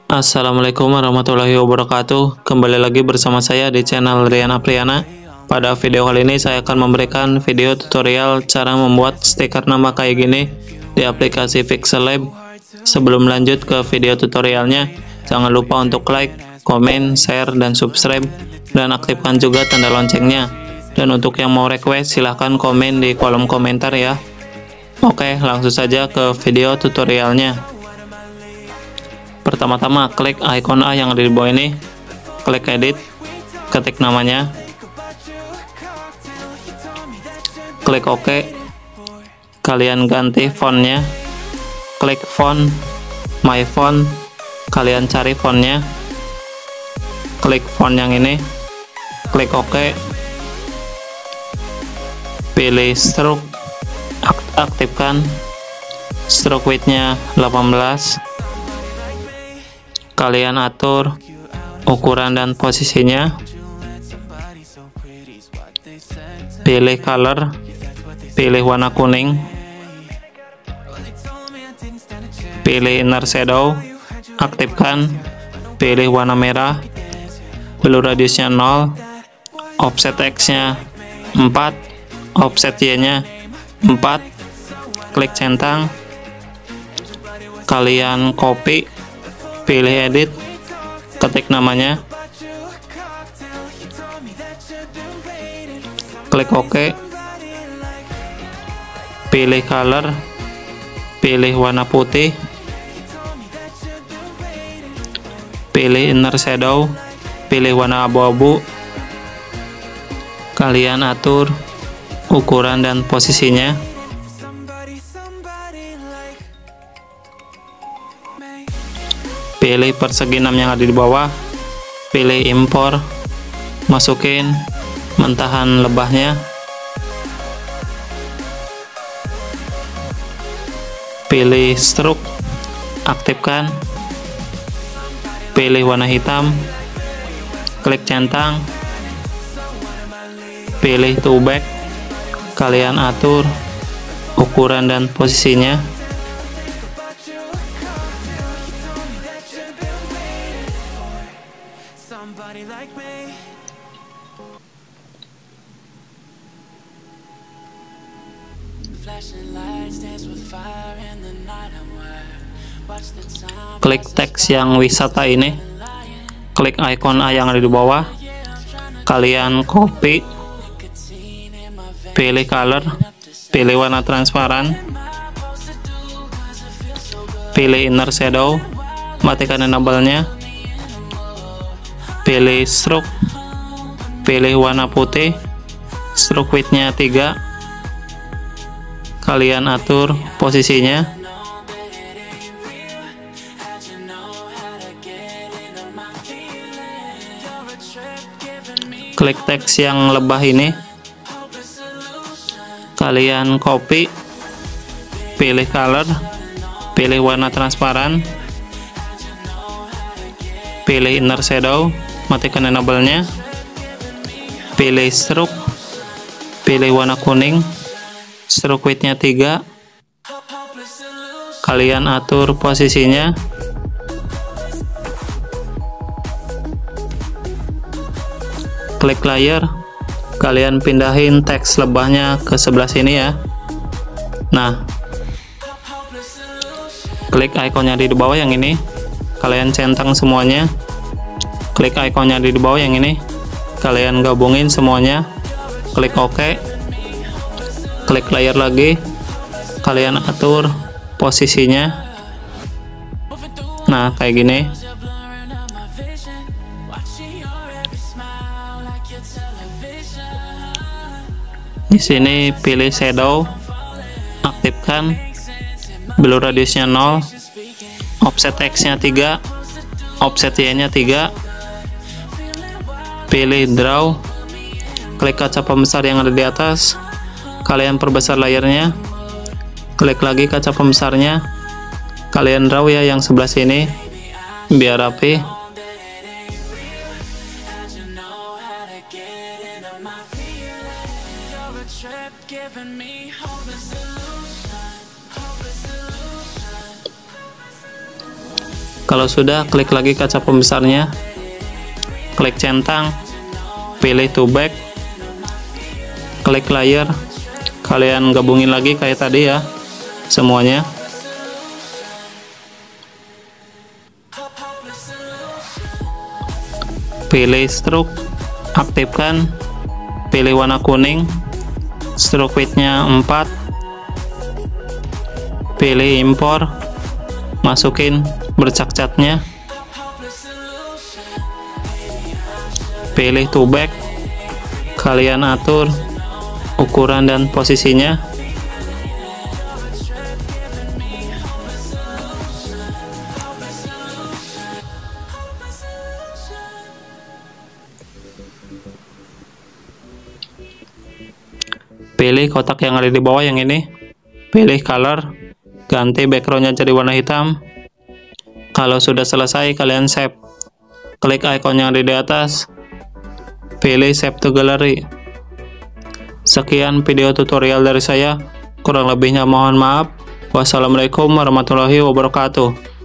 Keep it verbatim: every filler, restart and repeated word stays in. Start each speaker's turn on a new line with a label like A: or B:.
A: Assalamualaikum warahmatullahi wabarakatuh. Kembali lagi bersama saya di channel Rian Apriana. Pada video kali ini saya akan memberikan video tutorial cara membuat stiker nama kayak gini di aplikasi Pixellab. Sebelum lanjut ke video tutorialnya, jangan lupa untuk like, komen, share, dan subscribe, dan aktifkan juga tanda loncengnya. Dan untuk yang mau request, silahkan komen di kolom komentar ya. Oke, langsung saja ke video tutorialnya. Pertama-tama klik icon A yang ada di bawah ini, klik edit, ketik namanya, klik OK, kalian ganti fontnya, klik font, my font, kalian cari fontnya, klik font yang ini, klik OK, pilih stroke, aktifkan, stroke width-nya delapan belas, kalian atur ukuran dan posisinya, pilih color, pilih warna kuning, pilih inner shadow, aktifkan, pilih warna merah, blur radiusnya nol, offset X nya empat, offset Y nya empat, klik centang, kalian copy, pilih edit, ketik namanya, klik OK, pilih color, pilih warna putih, pilih inner shadow, pilih warna abu-abu, kalian atur ukuran dan posisinya, pilih persegi enam yang ada di bawah, pilih impor, masukin mentahan lebahnya, pilih stroke, aktifkan, pilih warna hitam, klik centang, pilih to back, kalian atur ukuran dan posisinya, klik teks yang wisata ini, klik icon A yang ada di bawah, kalian copy, pilih color, pilih warna transparan, pilih inner shadow, matikan enable-nya, pilih stroke, pilih warna putih, stroke width-nya tiga, kalian atur posisinya, klik teks yang lebah ini, kalian copy, pilih color, pilih warna transparan, pilih inner shadow, matikan enable-nya, pilih stroke, pilih warna kuning, stroke width-nya tiga, kalian atur posisinya, klik layer, kalian pindahin teks lebahnya ke sebelah sini ya. Nah, klik ikonnya di bawah yang ini, kalian centang semuanya, klik ikonnya di bawah yang ini, kalian gabungin semuanya, klik OK, klik layer lagi, kalian atur posisinya. Nah, kayak gini. Di sini pilih shadow, aktifkan, blur radiusnya nol, offset X nya tiga, offset Y nya tiga, pilih draw, klik kaca pembesar yang ada di atas, kalian perbesar layarnya, klik lagi kaca pembesarnya, kalian draw ya yang sebelah sini biar rapi. Kalau sudah, klik lagi kaca pembesarnya, klik centang, pilih to back, klik layer, kalian gabungin lagi kayak tadi ya semuanya. Pilih stroke, aktifkan, pilih warna kuning, stroke width-nya empat, pilih impor, masukin bercak-catnya, pilih to back, kalian atur ukuran dan posisinya. Pilih kotak yang ada di bawah yang ini, pilih color, ganti backgroundnya jadi warna hitam. Kalau sudah selesai, kalian save, klik icon yang ada di atas, pilih save to gallery. Sekian video tutorial dari saya, kurang lebihnya mohon maaf. Wassalamualaikum warahmatullahi wabarakatuh.